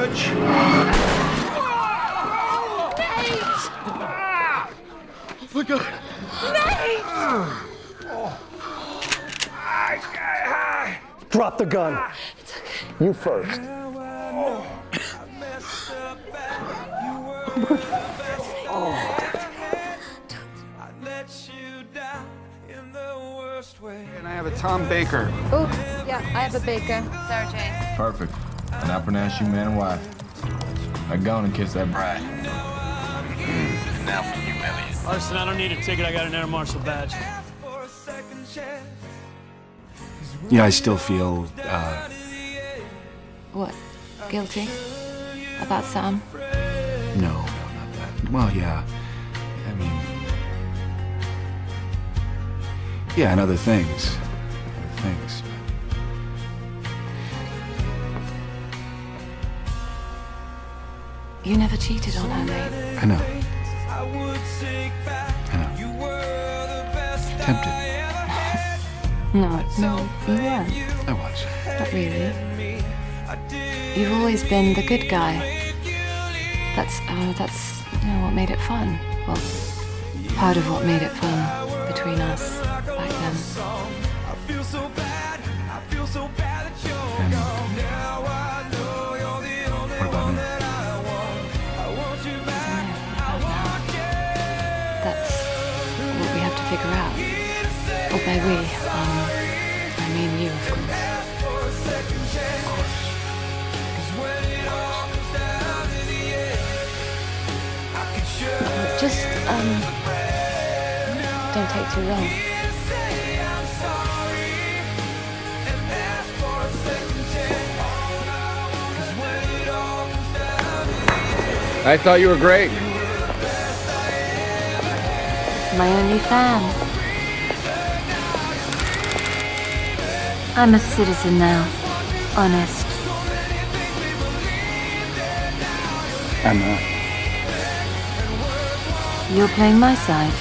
bitch! Look out! Nate! Drop the gun. It's okay. You first. And I have a Tom Baker. Oh, yeah, I have a Baker. Sarah Jane. Perfect. And I pronounce you man and wife. Now go on and kiss that bride. And now for you, Elliot. Arson, I don't need a ticket. I got an air marshal badge. Yeah, I still feel, What? Guilty? About Sam? no, not that. Well, yeah. I mean, yeah, and other things. Other things. You never cheated on her, Nate. I know. I know. Tempted. No, you weren't. I was. Not really. You've always been the good guy. That's what made it fun. Well, part of what made it fun between us back then. And what about me? That's what we have to figure out. Well, by we, I mean you, of course. Just, don't take too long. I thought you were great. My only fan. I'm a citizen now. Honest. I'm not. You're playing my side.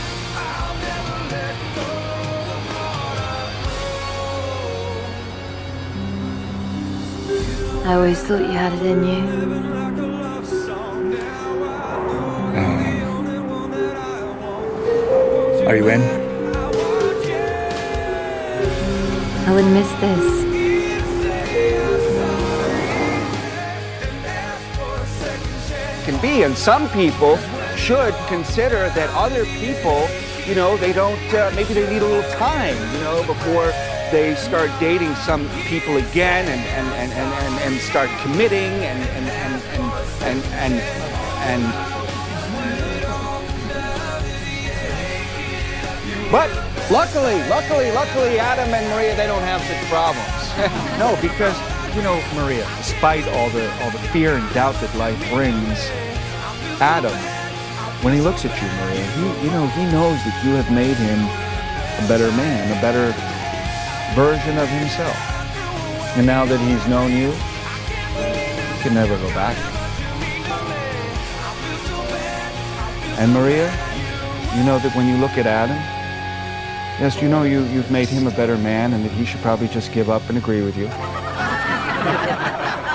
I always thought you had it in you. Are you in? I wouldn't miss this. Can be, and some people should consider that other people, you know, they don't, maybe they need a little time, you know, before they start dating some people again and start committing and but luckily, Adam and Maria, they don't have such problems. No, because, you know, Maria, despite all the fear and doubt that life brings, Adam, when he looks at you, Maria, he knows that you have made him a better man, a better version of himself. And now that he's known you, he can never go back. And Maria, you know that when you look at Adam, yes, you know you've made him a better man and that he should probably just give up and agree with you.